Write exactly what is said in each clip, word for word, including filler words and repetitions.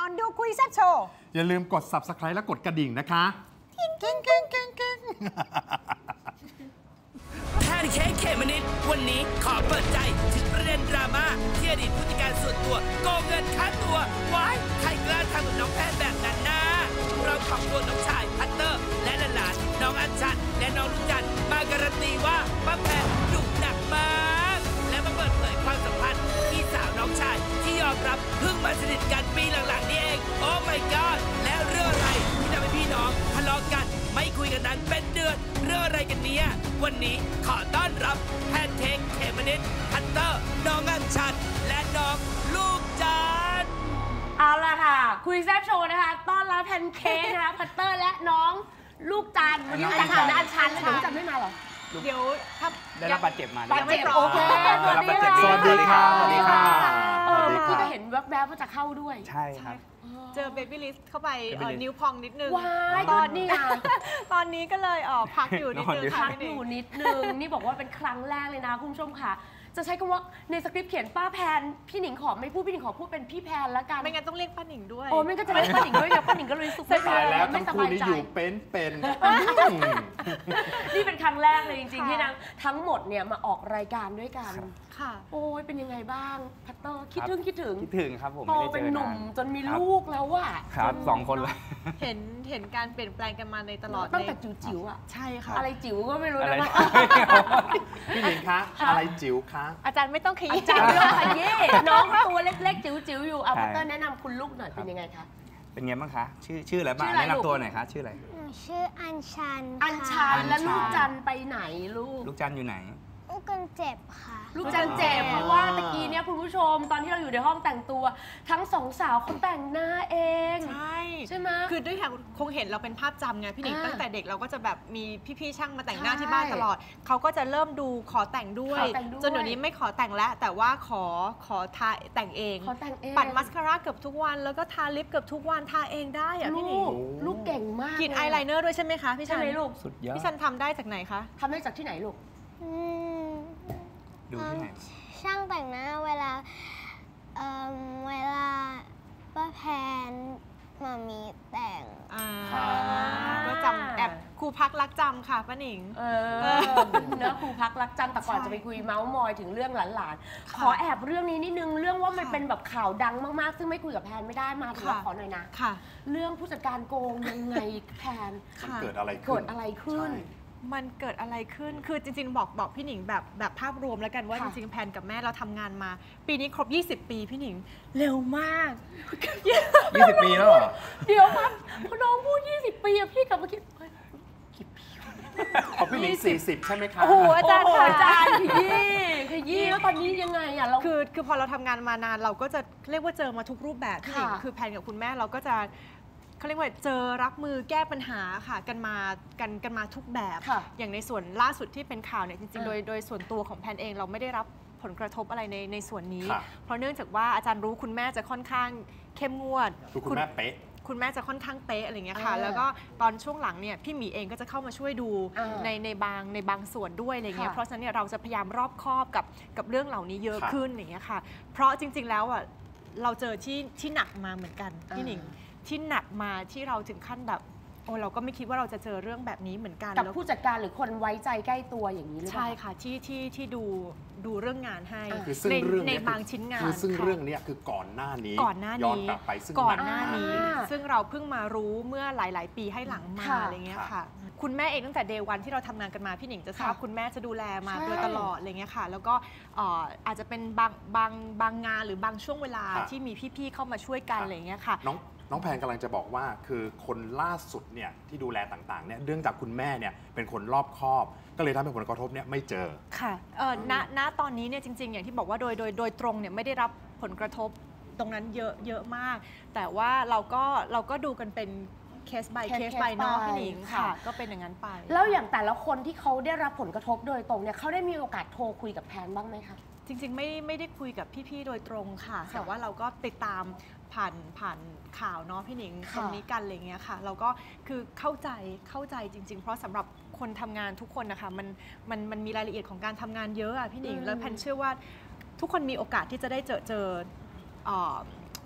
อนดูคุยแซ่บโชว์อย่าลืมกด ซับสไครบ์ และกดกระดิ่งนะคะกิ้งกิ้งกิ้งกิ้งกิ้งแพนเค้กเขมนิดวันนี้ขอเปิดใจถึงประเด็นดราม่าที่อดีตผู้จัดการส่วนตัวโกงเงินค่าตัวว้ายใครกล้าทำกับน้องแพนแบบนั้นนะเราขอบคุณน้องชายพัตเตอร์และหลานๆน้องอัญชันและน้องลูกจันทร์มาการันตีว่าป้าแพนดุหนักมากและมาเปิดเผยความสัมพันธ์พี่สาวน้องชายที่ยอมรับเพิ่งมาสนิทกันปีหลังๆนี่เองโอ้ my god แล้วเรื่องอะไรที่ทำให้พี่น้องทะเลาะกันไม่คุยกันนั้นเป็นเดือนเรื่องอะไรกันเนี่ยวันนี้ขอต้อนรับแพนเค้กเขมนิดพัตเตอร์น้องอัญชันและน้องลูกจันทร์เอาล่ะค่ะคุยแซ่บโชว์นะคะต้อนรับแพนเค้กนะคะพัตเตอร์และน้องลูกจันทร์วันนี้อัญชันและอัญชันแล้วเดี๋ยวจันไม่มาหรอเดี๋ยวถ้าได้รับบาดเจ็บมาบาดเจ็บโอเคสวัสดีค่ะสวัสดีค่ะสวัสดีค่ะเออเมื่อกี้ก็เห็นแวบๆว่าจะเข้าด้วยใช่ครับเจอเบบี้ลิสเข้าไปนิ้วพองนิดนึงว้ายตอนนี้อ่ะตอนนี้ก็เลยออกพักอยู่นิดนึงพักอยู่นิดนึงนี่บอกว่าเป็นครั้งแรกเลยนะคุณผู้ชมค่ะจะใช้คำว่าในสคริปต์เขียนป้าแพนพี่หนิงขอไม่พูดพี่หนิงขอพูดเป็นพี่แพนแล้วกันไม่งั้นต้องเรียกป้าหนิงด้วยโอ้ไม่ก็จะเรียกป้าหนิงด้วยเดี๋ยวป้าหนิงก็เลยรู้สึกไม่สบายแล้วทั้งคู่นี้อยู่เป็นเป็นนี่เป็นครั้งแรกเลยจริงๆที่นางทั้งหมดเนี่ยมาออกรายการด้วยกันค่ะโอ้ยเป็นยังไงบ้างพัตเตอร์คิดถึงคิดถึงคิดถึงครับผมโตเป็นหนุ่มจนมีลูกแล้วว่ะครับสองคนเลยเห็นเห็นการเปลี่ยนแปลงกันมาในตลอดตั้งแต่จิ๋วๆอ่ะใช่ค่ะอะไรจิ๋วก็ไม่รู้นะพี่หนิงคะอะไรจิ๋วคะอาจารย์ไม่ต้องขยี้อาจารย์ไม่ต้องขยี้น้องตัวเล็กๆจิ๋วๆอยู่อ่ะพัตเตอร์แนะนำคุณลูกหน่อยเป็นยังไงคะเป็นไงบ้างคะชื่อชื่ออะไรบ้างแนะนำตัวหน่อยคะชื่ออะไรชื่ออัญชันอัญชันและลูกจันไปไหนลูกลูกจันอยู่ไหนลูกจันเจ็บค่ะลูกจันเจ็บเพราะว่าตะกี้เนี่ยคุณผู้ชมตอนที่เราอยู่ในห้องแต่งตัวทั้งสองสาวเขาแต่งหน้าเองใช่ใช่ไหมคือด้วยค่ะคงเห็นเราเป็นภาพจำไงพี่หนิงตั้งแต่เด็กเราก็จะแบบมีพี่ๆช่างมาแต่งหน้าที่บ้านตลอดเขาก็จะเริ่มดูขอแต่งด้วยจนเดี๋ยวนี้ไม่ขอแต่งแล้วแต่ว่าขอขอทาแต่งเองขอแต่งเองปัดมัสคาร่าเกือบทุกวันแล้วก็ทาลิปเกือบทุกวันทาเองได้อะพี่หนิงลูกเก่งมากกรีดอายไลเนอร์ด้วยใช่ไหมคะพี่ชันใช่ไหมลูกสุดยอดพี่ชันทำได้จากไหนคะทำได้จากที่ไหนลูกดูที่ไหนช่างแต่งหน้าเวลาเอ่อเวลาป้าแพนมามีแต่งก็จำแอบครูพักรักจำค่ะป้าหนิงเออเนื้อครูพักรักจำแต่ก่อนจะไปคุยเมาส์มอยถึงเรื่องหลานๆขอแอบเรื่องนี้นิดนึงเรื่องว่ามันเป็นแบบข่าวดังมากๆซึ่งไม่คุยกับแพนไม่ได้มาถึงขอหน่อยนะค่ะเรื่องผู้จัดการโกงยังไงแพนเกิดอะไรเกิดอะไรขึ้นมันเกิดอะไรขึ้นคือจริงๆบอกบอกพี่หนิงแบบแบบภาพรวมแล้วกันว่าจริงๆแพนกับแม่เราทำงานมาปีนี้ครบยี่สิบปีพี่หนิงเร็วมากยี่สิบปีแล้วเหรอเดี๋ยวครับพอน้องพูดยี่สิบปีอะพี่กลับมาคิดกี่ปีของพี่หนิงสี่สิบใช่ไหมคะโอ้โหอาจารย์อาจารย์ขยี้ขยี้แล้วตอนนี้ยังไงอะเราคือคือพอเราทำงานมานานเราก็จะเรียกว่าเจอมาทุกรูปแบบพี่หนิงคือแพนกับคุณแม่เราก็จะเขาเรียกว่าเจอรับมือแก้ปัญหาค่ะกันมากันกันมาทุกแบบอย่างในส่วนล่าสุดที่เป็นข่าวเนี่ยจริงๆโดยโดยส่วนตัวของแพนเองเราไม่ได้รับผลกระทบอะไรในในส่วนนี้เพราะเนื่องจากว่าอาจารย์รู้คุณแม่จะค่อนข้างเข้มงวดคุณแม่เป๊ะคุณแม่จะค่อนข้างเป๊ะอะไรเงี้ยค่ะแล้วก็ตอนช่วงหลังเนี่ยพี่หมีเองก็จะเข้ามาช่วยดูในในบางในบางส่วนด้วยอะไรเงี้ยเพราะฉะนั้นเนี่ยเราจะพยายามรอบคอบกับกับเรื่องเหล่านี้เยอะขึ้นอย่างเงี้ยค่ะเพราะจริงๆแล้วอ่ะเราเจอที่ที่หนักมาเหมือนกันพี่หนิงที่หนักมาที่เราถึงขั้นแบบโอ้เราก็ไม่คิดว่าเราจะเจอเรื่องแบบนี้เหมือนกันกับผู้จัดการหรือคนไว้ใจใกล้ตัวอย่างนี้หรือเปล่าใช่ค่ะที่ที่ที่ดูดูเรื่องงานให้ในในบางชิ้นงานคือซึ่งเรื่องนี้คือก่อนหน้านี้ก่อนหน้านี้ย้อนกลับไปซึ่งก่อนหน้านี้ซึ่งเราเพิ่งมารู้เมื่อหลายๆปีให้หลังมาอะไรเงี้ยค่ะคุณแม่เองตั้งแต่เดย์วันที่เราทำงานกันมาพี่หนิงจะทราบคุณแม่จะดูแลมาโดยตลอดอะไรเงี้ยค่ะแล้วก็อาจจะเป็นบางบางบางงานหรือบางช่วงเวลาที่มีพี่ๆเข้ามาช่วยกันอะไรเงี้ยค่ะน้องน้องแพนกำลังจะบอกว่าคือคนล่าสุดเนี่ยที่ดูแลต่างๆเนี่ยเรื่องจากคุณแม่เนี่ยเป็นคนรอบคอบก็เลยทำให้ผลกระทบเนี่ยไม่เจอค่ะเออณณตอนนี้เนี่ยจริงๆอย่างที่บอกว่าโดยโดยโดยตรงเนี่ยไม่ได้รับผลกระทบตรงนั้นเยอะเยอะมากแต่ว่าเราก็เราก็ดูกันเป็นเคส by เคส by น้องพี่หนิงค่ะก็เป็นอย่างนั้นไปแล้วอย่างแต่ละคนที่เขาได้รับผลกระทบโดยตรงเนี่ยเขาได้มีโอกาสโทรคุยกับแพนบ้างไหมคะจริงๆไม่ไม่ได้คุยกับพี่ๆโดยตรงค่ะแต่ว่าเราก็ติดตามผ่านผ่านข่าวเนาะพี่หนิงตรงนี้กันอะไรเงี้ยค่ะเราก็คือเข้าใจเข้าใจจริงๆเพราะสำหรับคนทำงานทุกคนนะคะมันมันมันมีรายละเอียดของการทำงานเยอะอะพี่หนิงแล้วแพนเชื่อว่าทุกคนมีโอกาสที่จะได้เจอเจอ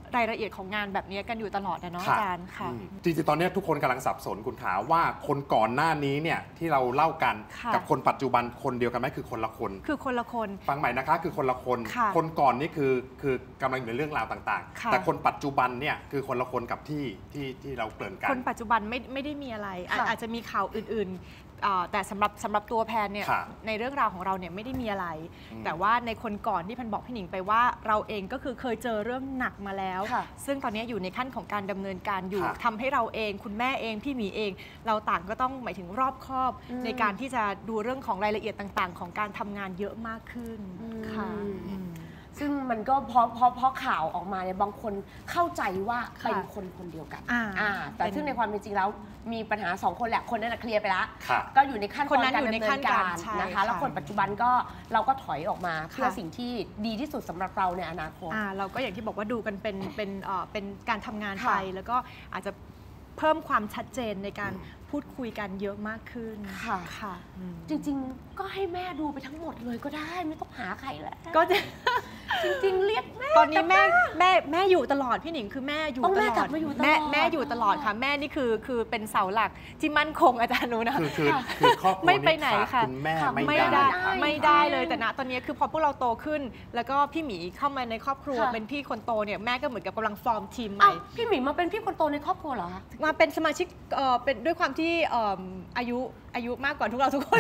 รายละเอียดของงานแบบนี้กันอยู่ตลอดนะเนาะอาจารย์ค่ะจริงๆตอนนี้ทุกคนกำลังสับสนคุณขาว่าคนก่อนหน้านี้เนี่ยที่เราเล่ากันกับคนปัจจุบันคนเดียวกันไหมคือคนละคนคือคนละคนฟังใหม่นะคะคือคนละคนคนก่อนนี่คือคือกำลังอยู่ในเรื่องราวต่างๆแต่คนปัจจุบันเนี่ยคือคนละคนกับที่ที่ที่เราเกริ่นกันคนปัจจุบันไม่ไม่ได้มีอะไรอาจจะมีข่าวอื่นๆแต่สำหรับสำหรับตัวแพนเนี่ยในเรื่องราวของเราเนี่ยไม่ได้มีอะไรแต่ว่าในคนก่อนที่แพนบอกพี่หนิงไปว่าเราเองก็คือเคยเจอเรื่องหนักมาแล้วซึ่งตอนนี้อยู่ในขั้นของการดำเนินการอยู่ทำให้เราเองคุณแม่เองพี่หมีเองเราต่างก็ต้องหมายถึงรอบคอบในการที่จะดูเรื่องของรายละเอียดต่างๆของการทำงานเยอะมากขึ้นค่ะซึ่งมันก็เพราะเพราะเพราะข่าวออกมาเนี่ยบางคนเข้าใจว่าเป็นคนคนเดียวกันแต่ซึ่งในความเป็นจริงแล้วมีปัญหาสองคนแหละคนนั้นเคลียร์ไปแล้วก็อยู่ในขั้นตอนการดำเนินการนะคะแล้วคนปัจจุบันก็เราก็ถอยออกมาเพื่อสิ่งที่ดีที่สุดสำหรับเราในอนาคตเราก็อย่างที่บอกว่าดูกันเป็นเป็นเป็นการทำงานไปแล้วก็อาจจะเพิ่มความชัดเจนในการพูดคุยกันเยอะมากขึ้นค่ะค่ะจริงๆก็ให้แม่ดูไปทั้งหมดเลยก็ได้ไม่ต้องหาใครแล้วก็จะจริงๆเรียกแม่ตอนนี้แม่แม่แม่อยู่ตลอดพี่หนิงคือแม่อยู่ตลอดแม่กลับมาอยู่ตลอดแม่แม่อยู่ตลอดค่ะแม่นี่คือคือเป็นเสาหลักที่มั่นคงอาจารย์รู้นะคือคือคือครอบครัวไม่ไปไหนค่ะคุณแม่ไม่ได้ไม่ได้เลยแต่ณตอนนี้คือพอพวกเราโตขึ้นแล้วก็พี่หมีเข้ามาในครอบครัวเป็นพี่คนโตเนี่ยแม่ก็เหมือนกับกำลังฟอร์มทีมใหม่พี่หมีมาเป็นพี่คนโตในครอบครัวเหรอคะมาเป็นสมาชิกเอ่อเป็นด้วยความที่อายุอายุมากกว่าทุกเราทุกคน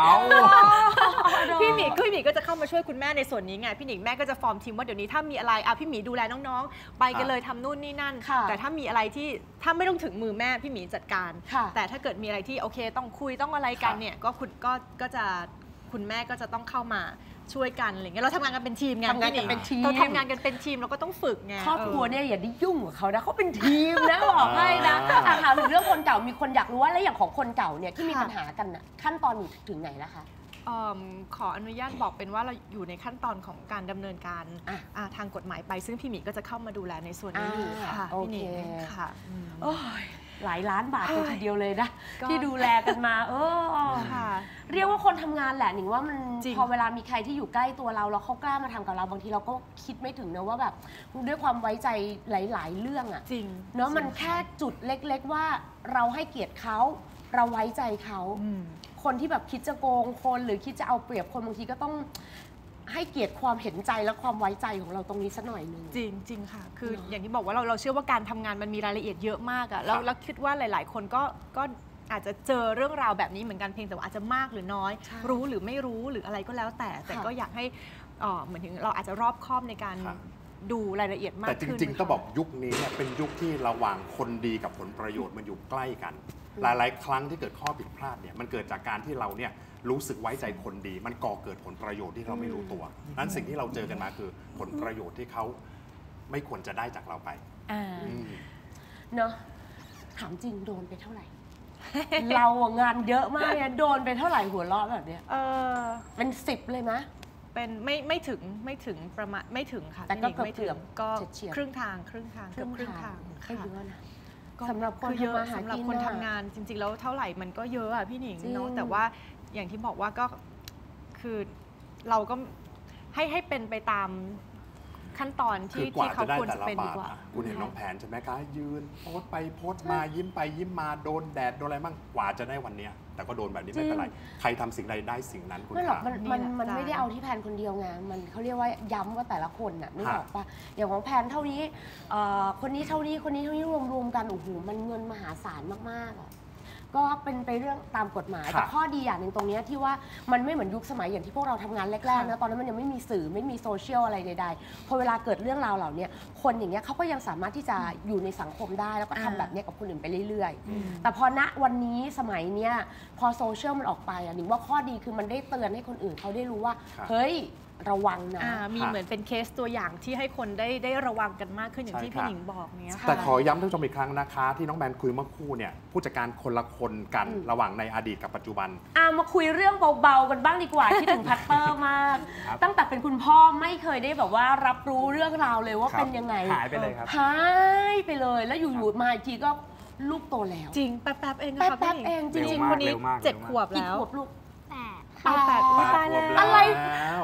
พี่หมีพี่หมีก็จะเข้ามาช่วยคุณแม่ในส่วนนี้ไงพี่หนิงแม่ก็จะฟอร์มทีมว่าเดี๋ยวนี้ถ้ามีอะไรอ่ะพี่หมีดูแลน้องๆไปกันเลยทำนู่นนี่นั่นแต่ถ้ามีอะไรที่ถ้าไม่ต้องถึงมือแม่พี่หมีจัดการแต่ถ้าเกิดมีอะไรที่โอเคต้องคุยต้องอะไรกันเนี่ยก็คุณก็ก็จะคุณแม่ก็จะต้องเข้ามาช่วยกันอะไรเงี้ยเราทำงานกันเป็นทีมไงทำงานกันเป็นทีมเราทำงานกันเป็นทีมเราก็ต้องฝึกไงครอบครัวเนี่ยอย่าได้ยุ่งกับเขานะเขาเป็นทีมนะบอกให้นะถามถึงเรื่องคนเก่ามีคนอยากรู้ว่าแล้วอย่างของคนเก่าเนี่ยที่มีปัญหากันน่ะขั้นตอนอยู่ถึงไหนแล้วคะขออนุญาตบอกเป็นว่าเราอยู่ในขั้นตอนของการดำเนินการทางกฎหมายไปซึ่งพี่หมีก็จะเข้ามาดูแลในส่วนนี้อยู่ค่ะพี่หนิงค่ะหลายล้านบาทเลยทีเดียวเลยนะที่ดูแลกันมาเออเรียกว่าคนทำงานแหละหนิงว่ามันพอเวลามีใครที่อยู่ใกล้ตัวเราแล้วเขากล้ามาทำกับเราบางทีเราก็คิดไม่ถึงนะว่าแบบด้วยความไว้ใจหลายๆเรื่องอ่ะจริงเนาะมันแค่จุดเล็กๆว่าเราให้เกียรติเขาเราไว้ใจเขาคนที่แบบคิดจะโกงคนหรือคิดจะเอาเปรียบคนบางทีก็ต้องให้เกียรติความเห็นใจและความไว้ใจของเราตรงนี้สักหน่อยนึงจริงจริงค่ะคืออย่างที่บอกว่าเราเราเชื่อว่าการทำงานมันมีรายละเอียดเยอะมากอะแล้วแล้วคิดว่าหลายๆคนก็ก็อาจจะเจอเรื่องราวแบบนี้เหมือนกันเพียงแต่ว่าอาจจะมากหรือน้อยรู้หรือไม่รู้หรืออะไรก็แล้วแต่แต่ก็อยากให้เหมือนถึงเราอาจจะรอบคอบในการดูรายละเอียดมากขึ้นแต่จริงๆต้องบอกยุคนี้เนี่ยเป็นยุคที่ระหว่างคนดีกับผลประโยชน์มันอยู่ใกล้กันหลายๆครั้งที่เกิดข้อผิดพลาดเนี่ยมันเกิดจากการที่เราเนี่ยรู้สึกไว้ใจคนดีมันก่อเกิดผลประโยชน์ที่เราไม่รู้ตัวนั้นสิ่งที่เราเจอกันมาคือผลประโยชน์ที่เขาไม่ควรจะได้จากเราไปเนาะถามจริงโดนไปเท่าไหร่ เรางานเยอะมากเนี่ยโดนไปเท่าไหร่หัวเราะแบบเนี้ยเป็นสิบเลยไหมเป็นไม่ไม่ถึงไม่ถึงประมาณไม่ถึงค่ะแต่ก็เกือบก็ครึ่งทางครึ่งทางเกือบครึ่งทางค่ะสำหรับคนเยอะสำหรับคนทำงานจริงๆแล้วเท่าไหร่มันก็เยอะอะพี่หนิงเนาะแต่ว่าอย่างที่บอกว่าก็คือเราก็ให้ให้เป็นไปตามขั้นตอนที่ที่เขาควรจะเป็นดีกว่าคุณเห็นน้องแผนใช่ไหมคะยืนโพสไปโพสมายิ้มไปยิ้มมาโดนแดดโดนอะไรบ้างกว่าจะได้วันนี้แต่ก็โดนแบบนี้ไม่เป็นไรใครทำสิ่งใดได้สิ่งนั้นคุณไม่หรอกมันมันมันไม่ได้เอาที่แพนคนเดียวไงมันเขาเรียกว่าย้ำว่าแต่ละคนน่ะนึกออกปะอย่างของแพนเท่านี้คนนี้เท่านี้คนนี้เท่านี้รวมๆกันโอ้โหมันเงินมหาศาลมากๆอ่ะก็เป็นไปเรื่องตามกฎหมายแต่ข้อดีอย่างหนึ่งตรงนี้ที่ว่ามันไม่เหมือนยุคสมัยอย่างที่พวกเราทำงานแรกๆนะตอนนั้นมันยังไม่มีสื่อไม่มีโซเชียลอะไรใดๆพอเวลาเกิดเรื่องราวเหล่านี้คนอย่างเงี้ยเขาก็ยังสามารถที่จะอยู่ในสังคมได้แล้วก็ทำแบบนี้กับคนอื่นไปเรื่อยๆแต่พอณวันนี้สมัยเนี้ยพอโซเชียลมันออกไปอ่ะหนิงว่าข้อดีคือมันได้เตือนให้คนอื่นเขาได้รู้ว่าเฮ้ยระวังนะมีเหมือนเป็นเคสตัวอย่างที่ให้คนได้ได้ระวังกันมากขึ้นอย่างที่พี่หนิงบอกเนี้ยแต่ขอย้ำท่านผู้ชมอีกครั้งนะคะที่น้องแบนคุยเมื่อคู่เนี่ยผู้จัดการคนละคนกันระหว่างในอดีตกับปัจจุบันอ่ะมาคุยเรื่องเบาๆกันบ้างดีกว่าที่ถึงพัตเตอร์มากตั้งแต่เป็นคุณพ่อไม่เคยได้แบบว่ารับรู้เรื่องราวเลยว่าเป็นยังไงหายไปเลยครับหายไปเลยแล้วอยู่ๆมาอีกทีก็ลูกโตแล้วจริงแป๊บๆเองแป๊บๆเองจริงๆคนนี้เจ็ดขวบแล้วขวบลูกแปดแปดแปดตายแล้วอะไร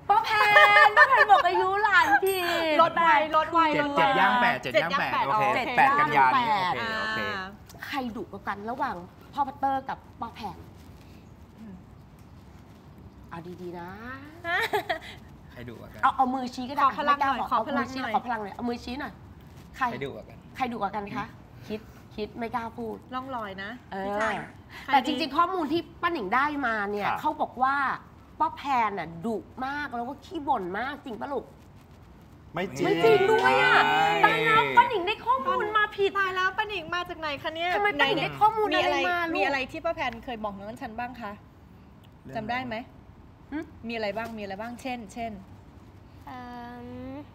ป้าแพนป้าแพนบอกอายุหลานผิดลดไวลดไวเจ็ดลไวเจ็ดย่างแปดเจ็ดย่างแปดโอเคเจ็ดแปดย่างกันยานี้แปโอดเคโอเคอ่าใครดุกว่ากันระหว่างพ่อพัตเตอร์กับป้าแพนเอาดีๆนะใครดุกว่ากันเอาเอามือชี้ก็ได้ขอพลังไม่กล้าหน่อยบอกขอเอาพลัมืงอชี้หน่อยขอพลังหน่อยเอามือชี้หน่อยใครใครดุกว่ากันใครดุกว่ากันคะคิดคิดไม่กล้าพูดล่องลอยนะเอพี่อชันแต่จริงๆข้อมูลที่ป้าหนิงได้มาเนี่ยครับเขาบอกว่าป้าแพนน่ะดุมากแล้วก็ขี้บ่นมากจริงปะลูกไม่จริงไม่จริงด้วยอ่ะไม่ตายแล้วป้าหนิงได้ข้อมูลมาผิดตายแล้วป้าหนิงมาจากไหนคะเนี่ยทำไมป้าหนิงได้ข้อมูลมีอะไรอะไรมาลูกมีอะไรที่ป้าแพนเคยบอกน้องฉันบ้างคะจำได้ไหมหึมีอะไรบ้างมีอะไรบ้าง เช่น เช่นเอิ่ม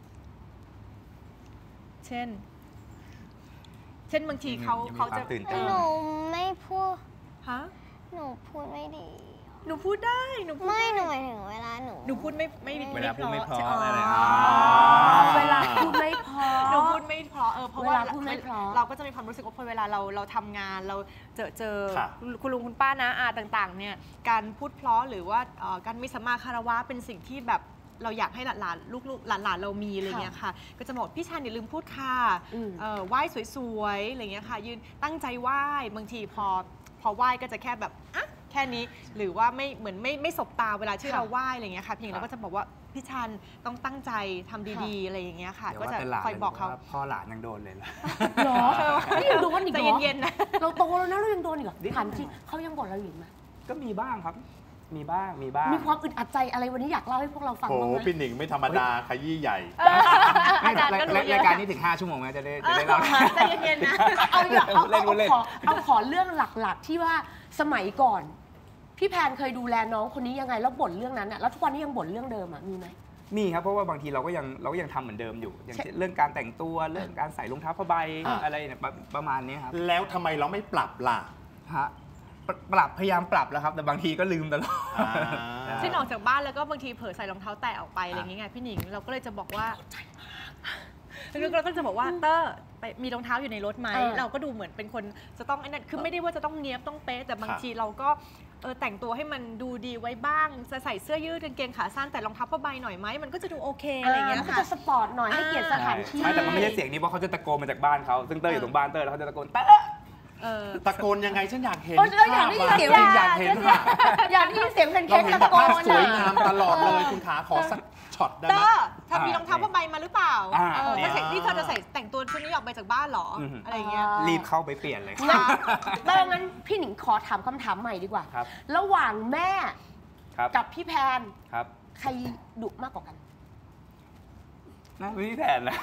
เช่น เช่นบางทีเขายังมีเขาจะความตื่นเอเต้นหอนูไม่พูดฮะหนูพูดไม่ดีหนูพูดได้หนูพูดไม่ด้หนูหมายถึงเวลาหนูหนูพูดไม่ไม่เวลาพูดไม่เพราะใช่อะไรอ๋อเวลาพูดไม่พอหนูพูดไม่เพราะเออเพราะว่าเวลาพูดไม่เพราะเราก็จะมีความรู้สึกว่าพอเวลาเราเราทำงานเราเจอเจอครับคุณลุงคุณป้านะอาต่างๆเนี่ยการพูดเพราะหรือว่าเอ่อการมีสัมมาคารวะเป็นสิ่งที่แบบเราอยากให้หลานๆลูกๆหลานๆเรามีอะไรเงี้ยค่ะ ก็จะบอกพี่ชายอย่าลืมพูดค่ะอืมเอ่อไหว้สวยๆอะไรเงี้ยค่ะยืนตั้งใจไหว้บางทีพอพอไหว้ก็จะแค่แบบอ่ะแค่นี้หรือว่าไม่เหมือนไม่ไม่สบตาเวลาที่เราไหว้อะไรเงี้ยค่ะเพียงเราก็จะบอกว่าพี่ชันต้องตั้งใจทำดีๆอะไรอย่างเงี้ยค่ะเดี๋ยวก็ว่าจะแต่หลานคอยบอกเขาว่าพ่อหลานยังโดนเลยล่ะเหรอนี่ยังโดนอีกใจเหรอเย็นๆนะเราโตแล้วนะเรายังโดนอีกเหรอนิดหน่อยถามจริงเขายังบ่นเราอยู่ไหมก็มีบ้างครับ มีบ้างมีบ้างมีความอึดอัดใจอะไรวันนี้อยากเล่าให้พวกเราฟังโหบ้างไหมพี่หนิงไม่ธรรมดาขยี้ใหญ่ไม่อาจารย์ก็รู้รายเยอะรายการนี้ถึงห้าชั่วโมงนะจะได้จะได้เล่าใจเย็นๆนะเอาอย่างเอาเล่นเอาเล่นขอเอาขอเรื่องหลักๆ ที่ว่าสมัยก่อน พี่แพนเคยดูแลน้องคนนี้ยังไงแล้วบ่นเรื่องนั้นอะแล้วทุกวันนี้ยังบ่นเรื่องเดิมอะมีไหมมีครับเพราะว่าบางทีเราก็ยังเราก็ยังทำเหมือนเดิมอยู่ อย่างเช่นเรื่องการแต่งตัวเรื่องการใส่รองเท้าผ้าใบอ่ะอะไรเนี่ยประประมาณนี้ครับแล้วทำไมเราไม่ปรับล่ะฮะปรปรับพยายามปรับแล้วครับ แต่บางทีก็ลืมตลอดอ่าเช่นออกจากบ้านแล้วก็บางทีเผลอใส่รองเท้าแตะออกไปอะไรอย่างเงี้ยพี่หนิงเราก็เลยจะบอกว่าแล้วเราก็จะบอกว่าเตอร์ไปมีรองเท้าอยู่ในรถไหมเออเราก็ดูเหมือนเป็นคนจะต้องไอ้นั่นคือไม่ได้ว่าจะต้องเนี้ยบต้องเป๊ะแต่บางครับทีเราก็เออแต่งตัวให้มันดูดีไว้บ้างจะใส่เสื้อยืดกางเกงขาสั้นแต่รองเท้าผ้าใบหน่อยไหมมันก็จะดูโอเคอะไรอย่างเงี้ยมันก็ค่ะจะสปอร์ตหน่อยให้เกียรติสถานที่ใช่แต่มันไม่ใช่เสียงนี้เพราะเขาจะตะโกนมาจากบ้านเขาซึ่งเตอร์อยู่ตรงบ้านเตอร์แล้วเขาจะตะโกนเตอร์เออตะโกนยังไงฉันอยากเห็นเออเราอยากได้ยินภาพเสียงอะอยากเห็นว่าอยากได้ยินเสียงแพนเราเค้กเห็นตะแบบโกภาพนสวยอะงามตลอดเลยคุณขาขอสักช็อตได้เตไหมอร์เธอมีรองเท้าผ้าใบมาหรือเปล่าอ่าเออเนี่ยถ้าเสร็จนี่เธอจะใส่แต่งตัวชุดนี้ออกไปจากบ้านเหรออือหือออะไรอย่างเงี้ยรีบเข้าไปเปลี่ยนเลยงั้นแล้วงั้นพี่หนิงขอถามคำถามใหม่ดีกว่าครับระหว่างแม่ครับกับพี่แพนครับใครดุมากกว่ากันน่าเป็นพี่แพนนะ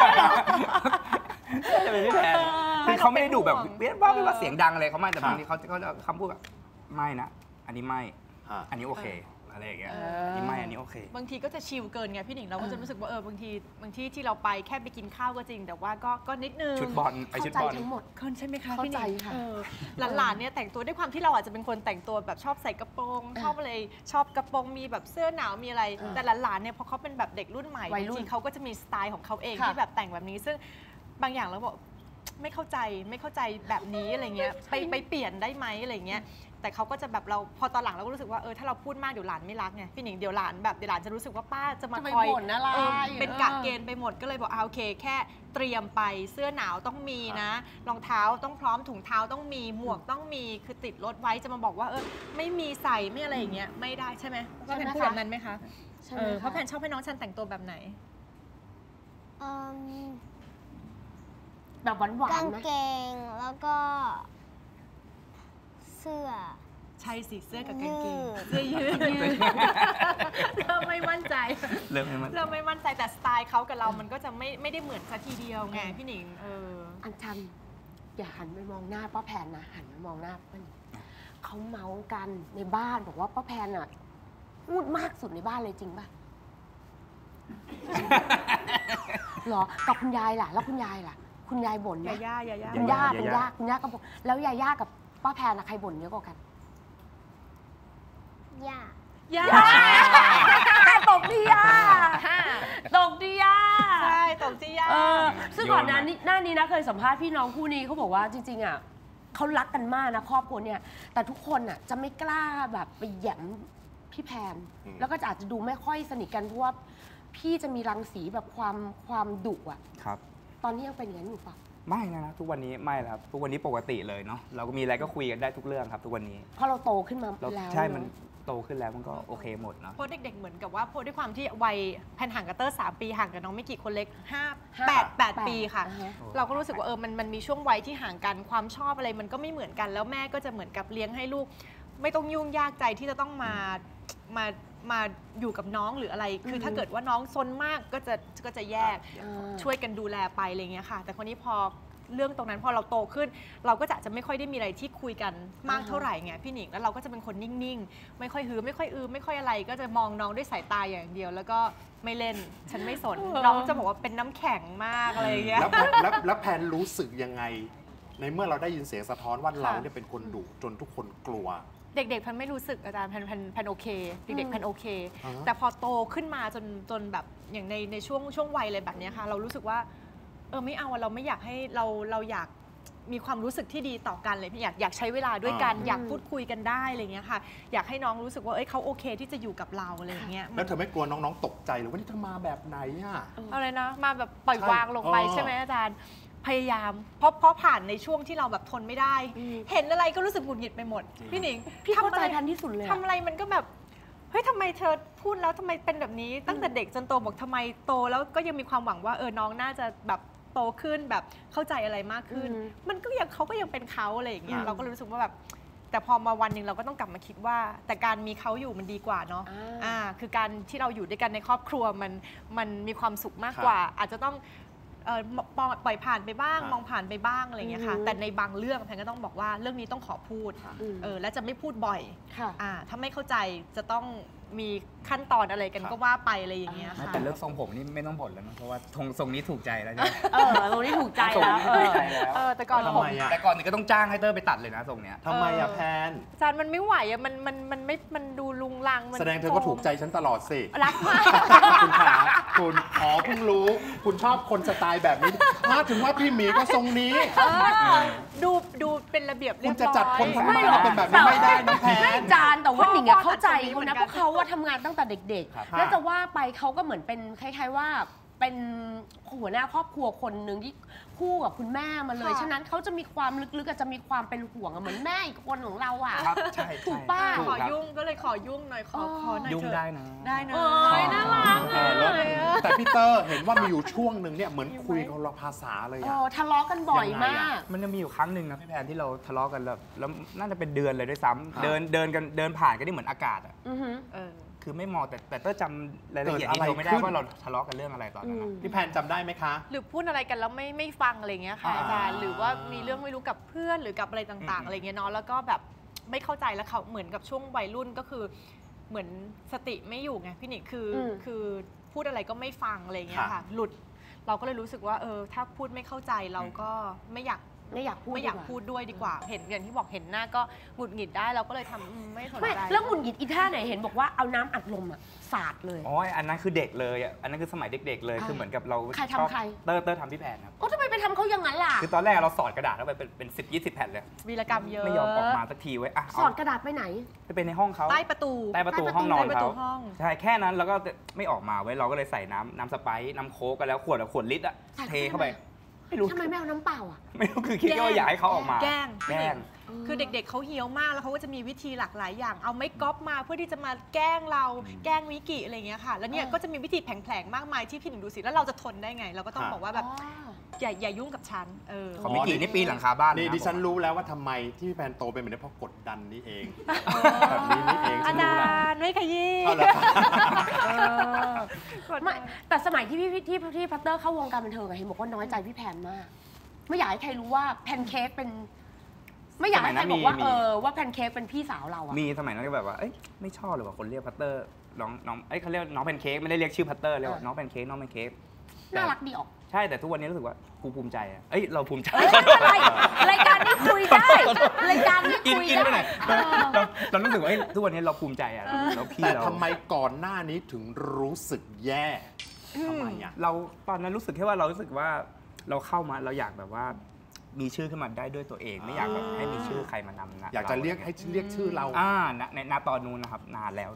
น่าจะเป็นพี่แพนคือเขาไม่ได้ดุแบบเบี้ยว่าไม่ว่าเสียงดังอะไรเขาไม่แต่บางทีเขาเขาจะคำพูดแบบไม่นะ อันนี้ไม่อ่าอันนี้โอเคอะไรอย่างเงี้ยเอออัอันนี้ไม่อันนี้โอเคบางทีก็จะชิลเกินไงพี่หนิงเราก็เออจะรู้สึกว่าเออบางทีบางที่ที่เราไปแค่ไปกินข้าวก็จริง แต่ว่าก็ก็นิดนึงชุดบอลไปเข้าชุดใจบอลทั้งหมดเคินใช่ไหมคะเข้าพี่หนิใจงค่ะเออหลานๆเนี่ยแต่งตัวด้วยความที่เราอาจจะเป็นคนแต่งตัวแบบชอบใส่กระโปรงชอบอะไรชอบกระโปรงมีแบบเสื้อหนาวมีอะไรเออแต่หลานๆเนี่ยพอเขาเป็นแบบเด็กรุ่นใหม่วัยรุ่นจริงๆเขาก็จะมีสไตล์ของเขาเองค่ะที่แบบแต่งแบบนี้ ซึ่งบางอย่างเราบอกไม่เข้าใจไม่เข้าใจแบบนี้อะไรเงี้ยไปไปเปลี่ยนได้ไหมอะไรเงี้ยแต่เขาก็จะแบบเราพอตอนหลังเราก็รู้สึกว่าเออถ้าเราพูดมากเดี๋ยวหลานไม่รักไงพี่หนิงเดี๋ยวหลานแบบเดี๋ยวหลานจะรู้สึกว่าป้าจะมาจะไปคอยบ่นอะไรเออเป็นกะเออเกณฑ์ไปหมดก็เลยบอกอ่าโอเค แค่เตรียมไปเสื้อหนาวต้องมีนะรองเท้าต้องพร้อมถุงเท้าต้องมีหมวกต้องมีคือติดรถไว้จะมาบอกว่าเออไม่มีใส่ไม่อะไรอย่างเงี้ยไม่ได้ใช่ไหมพ่อแพนพูดแบบนั้นไหมคะใช่เอไหมอพ่อคะแพนชอบให้น้องฉันแต่งตัวแบบไหนเอิ่มแบบหวานหวากาน งไหมเกงแล้วก็ เสื้อใช่สิเสื้อกับกางเกงยืดเสื้อยืดเริ่มไม่มั่นใจเริ่มให้มันเริ่มไม่มั่นใจแต่สไตล์เขากับเรามันก็จะไม่ไม่ได้เหมือนซะทีเดียวไงพี่หนิงเอออันชันอย่าหันไปมองหน้าป้าแพนนะหันไปมองหน้าป้าหนิงเขาเมาส์กันในบ้านบอกว่าป้าแพนอ่ะพูดมากสุดในบ้านเลยจริงป่ะ เหรอกับคุณยายล่ะ แล้วคุณยายล่ะ คุณยายบ่นไหมยาย่ายาย่าคุณย่าย่าคุณย่าคุณย่าก็บ่นแล้วยาย่ากับป้าแพนอะใครบ่นเยอะกว่ากันย่าย่าตกที่ย่าตกที่ย่าใช่ตกที่ย่าเออซึ่งก่อนหน้านี้หน้านี้นะเคยสัมภาษณ์พี่น้องคู่นี้เขาบอกว่าจริงๆอ่ะเขารักกันมากนะครอบครัวเนี่ยแต่ทุกคนอ่ะจะไม่กล้าแบบไปแหย่มพี่แพนแล้วก็อาจจะดูไม่ค่อยสนิทกันเพราะว่าพี่จะมีรังสีแบบความความดุอ่ะครับตอนนี้ยังเป็นอย่างนั้นอยู่ปะไม่นะทุกวันนี้ไม่แล้วครับทุกวันนี้ปกติเลยเนาะเราก็มีอะไรก็คุยกันได้ทุกเรื่องครับทุกวันนี้เพราะเราโตขึ้นมาเราแล้วใช่มันเนอะโตขึ้นแล้วมันก็โอเคหมดเนาะเพราะเด็กๆเหมือนกับว่าเพราะด้วยความที่วัยแพนห่างกับเตอร์สามปีห่างกับน้องไม่กี่คนเล็กห้าห้าแปดแปดแปดปีค่ะอ่าฮะเราก็รู้สึกว่าเออมันมันมีช่วงวัยที่ห่างกันความชอบอะไรมันก็ไม่เหมือนกัน แล้วแม่ก็จะเหมือนกับเลี้ยงให้ลูก ไม่ต้องยุ่งยากใจที่จะต้องมามามาอยู่กับน้องหรืออะไร คือถ้าเกิดว่าน้องซนมากก็จะก็จะแยกอ่าช่วยกันดูแลไปอะไรเงี้ยค่ะ แต่คนนี้พอเรื่องตรงนั้นพอเราโตขึ้น เราก็จะจะไม่ค่อยได้มีอะไรที่คุยกันมากเท่าไหร่ไงพี่หนิงแล้วเราก็จะเป็นคนนิ่งๆไม่ค่อยฮือไม่ค่อยอือไม่ค่อยอะไร ก็จะมองน้องด้วยสายตาอย่างเดียว แล้วก็ไม่เล่นฉันไม่สนน้องจะบอกว่าเป็นน้ำแข็งมากอะไรเงี้ยแล้วแล้วแล้วแพนรู้สึกยังไง ในเมื่อเราได้ยินเสียงสะท้อนว่าเราเนี่ยเป็นคนดุจนทุกคนกลัวเด็กๆแพนไม่รู้สึกอาจารย์แพนแพนแพนโอเคเด็กๆแพนโอเคอ่าฮะแต่พอโตขึ้นมาจนจนแบบอย่างในในช่วงช่วงวัยอะไรแบบเนี้ยค่ะ เรารู้สึกว่าเออไม่เอาอะเราไม่อยากให้เราเราอยากมีความรู้สึกที่ดีต่อกันเลยพี่อยากอยากใช้เวลาด้วยกันอ่าอยากพูดคุยกันได้อะไรเงี้ยค่ะ อยากให้น้องรู้สึกว่าเอ้ยเขาโอเคที่จะอยู่กับเราอะไรอย่างเงี้ยแล้วเธอไม่กลัวน้องๆตกใจหรือว่านี่เธอมาแบบไหนอ่ะเอาเลยนะมาแบบปล่อยใช่วางลงไปเออใช่ไหมอาจารย์พยายามเพราะเพราะผ่านในช่วงที่เราแบบทนไม่ได้ เห็นอะไรก็รู้สึกหงุดหงิดไปหมดพี่หนิงพี่เข้าใจทำอะไรแพนที่สุดเลยอะทำอะไรมันก็แบบเฮ้ยทำไมเธอพูดแล้วทำไมเป็นแบบนี้ ตั้งแต่เด็กจนโตบอกทำไมโตแล้วก็ยังมีความหวังว่าเออน้องน่าจะแบบโตขึ้นแบบเข้าใจอะไรมากขึ้นอืมมันก็ยังเขาก็ยังเป็นเขาอะไรอย่างเงี้ยอืมเราก็รู้สึกว่าแบบแต่พอมาวันหนึ่งเราก็ต้องกลับมาคิดว่า แต่การมีเขาอยู่มันดีกว่าเนาะอ่าอ่าคือการที่เราอยู่ด้วยกันในครอบครัวมันมันมีความสุขมากกว่า อาจจะต้องเอ่อปล่อยปล่อยผ่านไปบ้างครับมองผ่านไปบ้างอะไรอย่างเงี้ยค่ะอืมแต่ในบางเรื่องแพนก็ต้องบอกว่าเรื่องนี้ต้องขอพูดอืมเออและจะไม่พูดบ่อยค่ะอ่าถ้าไม่เข้าใจจะต้องมีขั้นตอนอะไรกันครับก็ว่าไปอะไรอย่างเงี้ยไม่ค่ะแต่เรื่องทรงผมนี่ไม่ต้องบ่นแล้วนะเพราะว่าทรงทรงนี้ถูกใจแล้วใช่ไหมเออตรงนี้ถูกใจทรงแล้วนี้เอถูกอใจแล้วเออแต่ก่อนทำผมไมอ่ะแต่ก่อนนี้ก็ต้องจ้างให้เตอร์ไปตัดเลยนะทรงเนี้ยทำไมอ่ะแพนอาจารย์มันไม่ไหวอะมันมันมันไม่มันดูลุงลังมันแสดงเธอก็ถูกใจฉันตลอดสิรักมากคุณขาคุณอ๋อเพิ่งรู้ คุณชอบคนสไตล์แบบนี้มาถึงว่าพี่หมีก็ทรงนี้เออดูดูเป็นระเบียบเรียบร้อยคุณจะจัดคนธรรมไม่ดาหรอกเป็นแบบนี้ไม่ได้นะแพไม่นจานแต่ว่าหนิงอะพ่อเข้าใจพ่อเขานะตัดเพราะเขาว่าทำงานตั้งแต่เด็กครับๆ แล้วจะว่าไปเขาก็เหมือนเป็นคล้ายๆว่าเป็นหัวหน้าครอบครัวคนหนึ่งที่คู่กับคุณแม่มาเลยค่ะฉะนั้นเขาจะมีความลึกๆอาจจะมีความเป็นห่วงอะเหมือนแม่อีกคนของเราอะครับใช่ถูกใช่ป้าถูขอครับยุ่งก็เลยขอยุ่งหน่อยขอเออขอหน่อยยุ่งเถอะได้นะได้นะเอ้ยน่ารักเออแล้วแต่พี่เตอร์เห็นว่ามีอยู่ช่วงหนึ่งเนี่ยเหมือนคุยคนละภาษาเลยเออ่ะอทะเลาะกันบ่อยยังไงมาอะกมันจะมีอยู่ครั้งหนึ่งนะพี่แพนที่เราทะเลาะกันแล้วแล้วน่าจะเป็นเดือนเลยด้วยซ้ำครับเดินเดินกันเดินผ่านกันนี่เหมือนอากาศอ่ะอือหือเออคือไม่มองแต่แต่เต้อจำรายละเอียดเกิดอะไรดีเทลไม่ได้ขึ้นว่าเราทะเลาะกันเรื่องอะไรตอนนั้นอือะมพี่แพนจำได้ไหมคะหรือพูดอะไรกันแล้วไม่ไม่ฟังอะไรเงี้ยค่ะอ่าอาจารย์หรือว่ามีเรื่องไม่รู้กับเพื่อนหรือกับอะไรต่างอืมๆอะไรเงี้ยเนาะแล้วก็แบบไม่เข้าใจแล้วเขาเหมือนกับช่วงวัยรุ่นก็คือเหมือนสติไม่อยู่ไงพี่หนิคืออมคือพูดอะไรก็ไม่ฟังอะไรเงี้ยค่ะค่ะ หลุดเราก็เลยรู้สึกว่าเออถ้าพูดไม่เข้าใจเราก็ไม่อยากไม่อยากพูดไม่อยากดีกว่าพูดด้วยดีกว่า เห็นอย่างที่บอกเห็นหน้าก็หงุดหงิดได้เราก็เลยทำอืมไม่สนไม่ใจแล้วหงุดหงิดอีท่าไหนเห็นบอกว่าเอาน้ำอัดลมอะสาดเลยอ๋ออันนั้นคือเด็กเลยอ่ะอันนั้นคือสมัยเด็กๆเลยอ่าคือเหมือนกับเราใครทำชอบใครเตอร์เตอร์ทำพี่แพนครับโอ้ทำไมไปทำเขาอย่างนั้นล่ะคือตอนแรกเราสอดกระดาษเข้าไปเป็นเป็นสิบยี่สิบแผ่นเลยวีรกรรมเยอะไม่ยอมออกมาสักทีไว้ยอ่ะสเอาอดกระดาษไปไหนไปเป็นในห้องเขาใต้ประตูใต้ประตูใต้ประตูห้องนอนใต้ประตูเขาห้องใช่แค่นั้นแล้วก็ไม่ออกมาไว้ยเราก็เลยใส่น้ำน้ำสไปซ์น้ำโค้กกันแล้วขวดอะขวดลิตรอะใส่เทเข้าเข้าไปไปไม่รู้ทำไมไม่เอาน้ำเปล่าอ่ะไม่รู้คือคิดว่าอยากให้เขาออกมาแกล้งแกล้งคือเด็กๆเขาเฮี้ยวมากแล้วเขาก็จะมีวิธีหลากหลายอย่าง เอาไม้ก๊อปมาเพื่อที่จะมาแกล้งเราแกล้งวิกิอะไรอย่างเงี้ยค่ะ แล้วเนี่ยเออก็จะมีวิธีแผลงๆมากมายที่พี่หนึ่งดูสิแล้วเราจะทนได้ไง เราก็ต้องค่ะบอกว่าแบบอย่าอย่ายุ่งกับฉันเออของมิกินี่ปีนหลังคาบ้านเลยนี่นะดิฉันผมรู้แล้วว่าทำไมที่พี่แพนโตเป็นแบบนี้เพราะกดดันนี่เอง แบบนี้นี่เองฉัอานรู้จาแล้วรย์ไม่ขยี้เอาเหรอคะเออไม่แต่สมัยที่พี่ที่ที่พัตเตอร์เข้าวงการบันเทิงอะเห็นบอกว่าน้อยใจพี่แพนมาก ไม่อยากให้ใครรู้ว่าแพนเค้กเป็น ไม่อยากให้ใครบอกว่าเออว่าแพนเค้กเป็นพี่สาวเราอะมีสมัยนั้นก็แบบว่าเอ้ยไม่ชอบเลยว่าคนเรียกพัตเตอร์น้องน้องเอ้ยเขาเรียกน้องแพนเค้กไม่ได้เรียกชื่อพัตเตอร์เรียกว่าน้องแพนเค้กน้องแพนเค้กน่ารักดีออกใช่แต่ทุกวันนี้รู้สึกว่ากูภูมิใจอะเอ้ยเราภูมิใจเอ้ยไม่เป็นไรรายการนี้คุยได้รายการนี้อินคุยอินไปหน่ได้อยเราเรารู้สึกว่าเอ้ยทุกวันนี้เราภูมิใจอะเราพี่แต่เราทำไมก่อนหน้านี้ถึงรู้สึกแย่ทำไมอ่ะเราตอนนั้นรู้สึกแค่ว่าเรารู้สึกว่าเราเข้ามาเราอยากแบบว่ามีชื่อขึ้นมาได้ด้วยตัวเอง ไม่อยากแบบให้มีชื่อใครมานำนะอยากจะเรียกให้เรียกชื่อเราอ่าณในณตอนนู้นนะครับนานแล้วนานแล้ว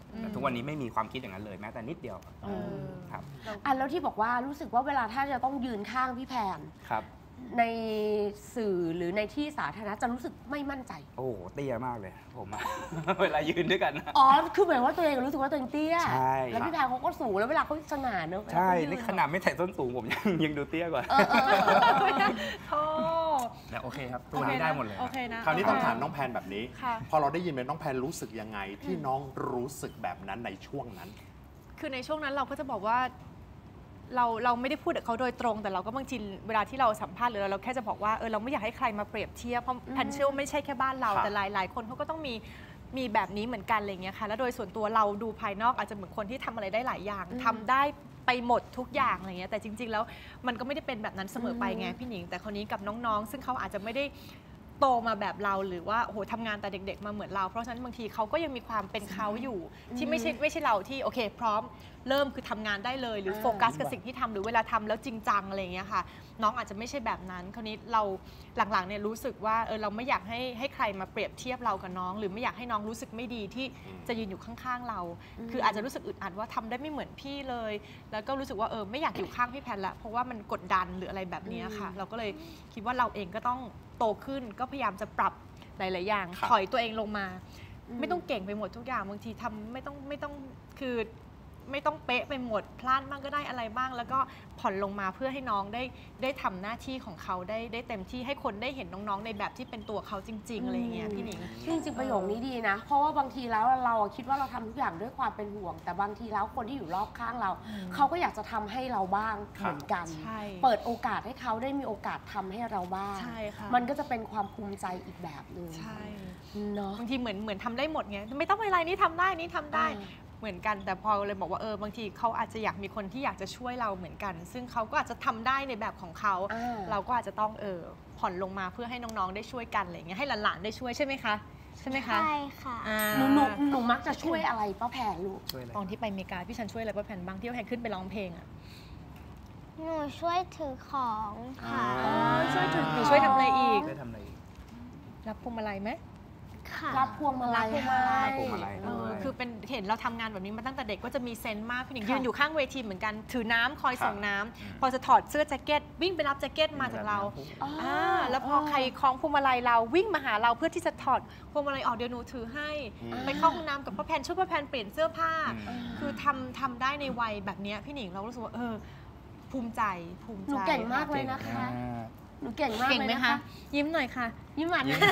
แต่ทุกวันนี้ไม่มีความคิดอย่างนั้นเลยแม้แต่นิดเดียวเออครับอ่ะแล้วที่บอกว่ารู้สึกว่าเวลาถ้าจะต้องยืนข้างพี่แพนครับในสื่อหรือในที่สาธารณะจะรู้สึกไม่มั่นใจโอ้โหเตี้ยมากเลยผมอะ เวลายืนด้วยกันนะอ๋อ คือหมายว่าตัวเองรู้สึกว่าตัวเองเตี้ยใช่แล้วพี่แพนเขาก็สูงแล้วเวลาเขาสง่าเนอะใช่เวลาเขายืนี่ขนาดไม่ใส่ส้นสูงผมยังยังดูเตี้ยกว่าเออเออเออเออโธ่แต่โอเคครับตัวนี้ได้หมดเลยโอเคนะคราวนี้ต้องถามน้องแพนแบบนี้ค่ะพอเราได้ยินเป็นน้องแพนรู้สึกยังไงที่น้องรู้สึกแบบนั้นในช่วงนั้นคือในช่วงนั้นเราก็จะบอกว่าเราเราไม่ได้พูดกับเขาโดยตรง แต่เราก็บางทีเวลาที่เราสัมภาษณ์หรือเราแค่จะบอกว่าเออเราไม่อยากให้ใครมาเปรียบเทียบเพราะแพนเชื่อว่าไม่ใช่แค่บ้านเราครับแต่หลายหลายคนเขาก็ต้องมีมีแบบนี้เหมือนกันอะไรเงี้ยค่ะแล้วโดยส่วนตัวเราดูภายนอกอาจจะเหมือนคนที่ทำอะไรได้หลายอย่างอืมทำได้ไปหมดทุกอย่างอะไรเงี้ยแต่จริง ๆ แล้วมันก็ไม่ได้เป็นแบบนั้นเสมอไปไงอืมพี่หนิงแต่คนนี้กับน้องๆ ซึ่งเขาอาจจะไม่ได้โตมาแบบเราหรือว่าโอ้โหทำงานแต่เด็ก ๆ มาเหมือนเราเพราะฉะนั้นบางทีเขาก็ยังมีความเป็นเขาอยู่ ที่ไม่ใช่ไม่ใช่เราที่โอเค พร้อมเริ่มคือทำงานได้เลย หรือโฟกัสกับสิ่งที่ทำหรือเวลาทำแล้วจริงจังอะไรอย่างเงี้ยค่ะน้องอาจจะไม่ใช่แบบนั้นคราวนี้เราหลังๆเนี่ยรู้สึกว่าเออเราไม่อยากให้ให้ใครมาเปรียบเทียบเรากับน้อง หรือไม่อยากให้น้องรู้สึกไม่ดีที่จะยืนอยู่ข้างๆเรา คืออาจจะรู้สึกอึดอัดว่าทำได้ไม่เหมือนพี่เลย แล้วก็รู้สึกว่าเออไม่อยากอยู่ข้างพี่แพนละเพราะว่ามันกดดันหรืออะไรแบบเนี้ยค่ะ เราก็เลยคิดว่าเราเองก็ต้องโตขึ้นก็พยายามจะปรับหลายๆอย่างครับถอยตัวเองลงมา ไม่ต้องเก่งไปหมดทุกอย่างบางทีทำไม่ต้องไม่ต้องคือไม่ต้องเป๊ะไปหมดพลาดบ้างก็ได้อะไรบ้าง แล้วก็ผ่อนลงมาเพื่อให้น้องได้ได้ทำหน้าที่ของเขาได้ได้เต็มที่ให้คนได้เห็นน้องๆในแบบที่เป็นตัวเขาจริง ๆอะไรอย่างเงี้ยพี่หนิงจริงๆประโยคนี้ดีนะ เพราะว่าบางทีแล้วเราคิดว่าเราทำทุกอย่างด้วยความเป็นห่วง แต่บางทีแล้วคนที่อยู่รอบข้างเรา เขาก็อยากจะทำให้เราบ้างครับเหมือนกันใช่เปิดโอกาสให้เขาได้มีโอกาสทำให้เราบ้างใช่ค่ะมันก็จะเป็นความภูมิใจอีกแบบหนึ่งใช่เนาะบางทีเหมือนเหมือนทำได้หมดไงไม่ต้องอะไรนี่ทำได้นี่ทำได้อ่าเหมือนกันแต่พอเลยบอกว่าเออบางทีเขาอาจจะอยากมีคนที่อยากจะช่วยเราเหมือนกัน ซึ่งเขาก็อาจจะทำได้ในแบบของเขาอ่าเราก็อาจจะต้องเออผ่อนลงมาเพื่อให้น้องๆได้ช่วยกันอะไรอย่างเงี้ยให้หลานๆได้ช่วยใช่ไหมคะใช่ไหมคะใช่ค่ะอ่าหนูหนูหนูมักจะช่วยอะไรป้าแพนลูกช่วยอะไรตอนที่ไปอเมริกาพี่ชันช่วยอะไรป้าแผ่นบ้างที่ป้าแผ่นขึ้นไปร้องเพลงอะหนูช่วยถือของค่ะอ๋อช่วยถือหนูช่วยทำอะไรอีกช่วยทำอะไรอีกรับพวงมาลัยไหมค่ะรับพวงมาลัยรับพวงมาลัยให้พวงมาลัยเออคือเป็นเห็นเราทำงานแบบนี้มาตั้งแต่เด็กก็จะมีเซนส์มากพี่หนิงค่ะยืนอยู่ข้างเวทีเหมือนกันถือน้ำคอยครับส่งน้ำพอจะถอดเสื้อแจ็คเก็ตวิ่งไปรับแจ็คเก็ตมาจากเราอ๋ออ่าแล้วพอใครคล้องพวงมาลัยเราวิ่งมาหาเราเพื่อที่จะถอดพวงมาลัยออกเดี๋ยวหนูถือให้อืมไปเข้าห้องน้ำกับป้าแพนช่วยป้าแพนเปลี่ยนเสื้อผ้าอืมคือทำทำได้ในวัยแบบเนี้ยพี่หนิงเรารู้สึกว่าเออภูมิใจภูมิใจหนูเก่งมากเลยนะคะ หนูเก่งมากเก่งเลยไหมนะคะคะยิ้มหน่อยค่ะยิ้มหวานนะ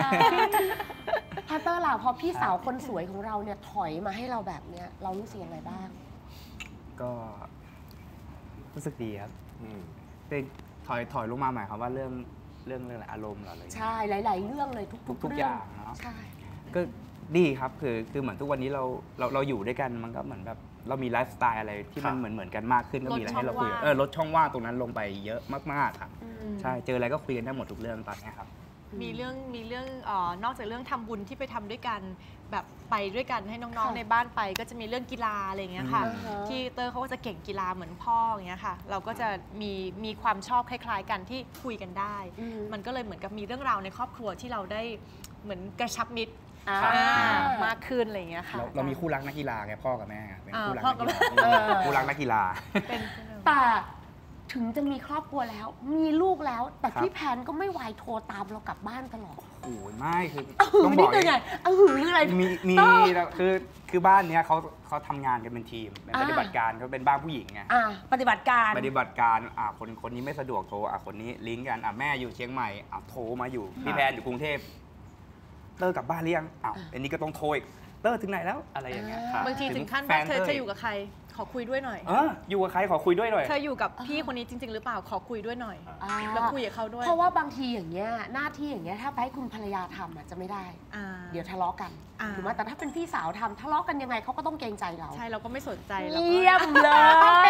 พัตเตอร์ล่ะพอพี่สาวคนสวยของเราเนี่ยถอยมาให้เราแบบเนี้ยเรารู้สึกยังไงบ้างก็รู้สึกดีครับอืมเป็นถอยถอยลงมาหมายความว่าเรื่องเรื่องเรื่องอะไรอารมณ์เหรออะไรเงี้ยใช่หลาย ๆ เรื่องเลยทุกทุๆกทุกเรื่อย่างเนาะใช่ก็ดีครับคือคือเหมือนทุกวันนี้เราเราเราอยู่ด้วยกันมันก็เหมือนแบบเรามีไลฟ์สไตล์อะไรที่มันครับเหมือนเหมือนกันมากขึ้นก็มีอะไรให้เราคุยลดช่องว่างเออลดช่องว่างตรงนั้นลงไปเยอะมากๆครับอืมใช่เจออะไรก็คุยกันได้หมดทุกเรื่องตอนเนี้ยครับมีเรื่องมีเรื่องเออนอกจากเรื่องทำบุญที่ไปทำด้วยกันแบบไปด้วยกันให้น้องค่ะๆในบ้านไป ก็จะมีเรื่องกีฬาอะไรอย่างเงี้ยค่ะอือฮะที่เตอร์เขาก็จะเก่งกีฬาเหมือนพ่ออย่างเงี้ยค่ะ เราก็จะมีมีความชอบคล้าย ๆ กันที่คุยกันได้อืมมันก็เลยเหมือนกับมีเรื่องราวในครอบครัวที่เราได้เหมือนกระชับมิตรอ่าอ่ามากขึ้นอะไรอย่างเงี้ยค่ะเราเรามีคู่รักนักกีฬาไงพ่อกับแม่ไงเป็นอ่าคู่รักพ่อนักกับกีฬาแม่เออคู่รักนักกีฬาเป็นแต่ถึงจะมีครอบครัวแล้ว มีลูกแล้ว แต่ครับพี่แพนก็ไม่ไหวโทรตามเรากลับบ้านตลอดโอ้ยไม่คือเออต้องบนี่อกคือไงเออหืออะไรมีมีต้องแล้วคือคือบ้านเนี้ยเขาเขาทำงานกันเป็นทีมเป็นอ่าปฏิบัติการเขาเป็นบ้านผู้หญิงไงอ่าปฏิบัติการปฏิบัติการอ่าคนคนนี้ไม่สะดวกโทรอ่าคนนี้ลิงก์กันอ่าแม่อยู่เชียงใหม่อ่าโทรมาอยู่พี่แพนอยู่กรุงเทพเตอร์กลับบ้านหรือยังอ้าวอันนี้ก็ต้องโทรอีกเตอร์ถึงไหนแล้วอะไรอย่างเงี้ยอ่าบางทีถึงขั้นแฟว่าเธอตเธออยู่กับใคร ขอคุยด้วยหน่อยเอออยู่กับใครขอคุยด้วยหน่อยเธออยู่กับพี่คนนี้จริง ๆ หรือเปล่าขอคุยด้วยหน่อยอ่าแล้วคุยกับเขาด้วยเพราะว่าบางทีอย่างเงี้ยหน้าที่อย่างเงี้ยถ้าไปให้คุณภรรยาทำอ่ะจะไม่ได้อ่าเดี๋ยวทะเลาะกันอ่าถูกไหมแต่ถ้าเป็นพี่สาวทำทะเลาะกันยังไงเขาก็ต้องเกรงใจเราใช่เราก็ไม่สนใจเราก็เยี่ยมเลย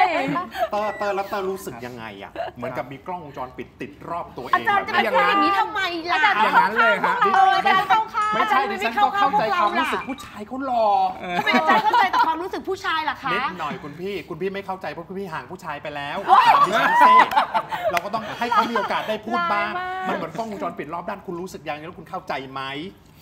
เตอร์เตอร์แล้วเตอร์รู้สึกยังไงอ่ะเหมือนกับมีกล้องวงจรปิดติดรอบตัวเออาง จารย์จะแบบไปนี้พูดอย่างนี้ทำไมล่ะอย่างนั้นเลยฮะเอออาจารย์เข้าข้างไม่ใช่อาจารย์ดิไม่ฉันเข้าก็ข้างเข้าใจความพวกรู้สึกล่ะผู้ชายเขาหล่อทำไมอาจารย์เข้าใจแต่ความรู้สึกผู้ชายล่ะคะนิดหน่อยคุณพี่ คุณพี่ไม่เข้าใจเพราะคุณพี่ห่างผู้ชายไปแล้วถามดิฉันเซ่เราก็ต้องให้เขามีโอกาสได้พูดบ้างร้ายมากมันเหมือนกล้องวงจรปิดรอบด้านคุณรู้สึกยังไงแล้วคุณเข้าใจไหม